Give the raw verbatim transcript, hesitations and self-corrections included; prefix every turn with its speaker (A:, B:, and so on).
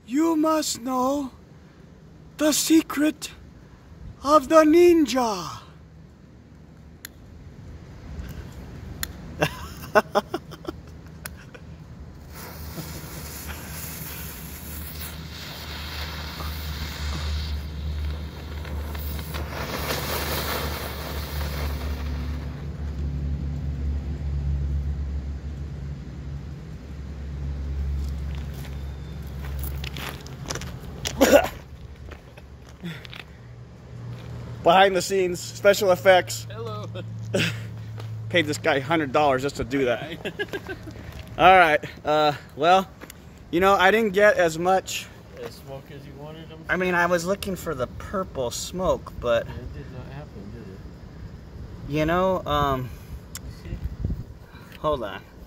A: You must know the secret of the ninja. Behind the scenes, special effects.
B: Hello.
A: Paid this guy a hundred dollars just to do that. All right. Uh, well, you know, I didn't get as much.
B: As smoke as you wanted them.
A: I mean, I was looking for the purple smoke, but
B: It did not happen, did it?
A: you know, um,
B: See?
A: hold on.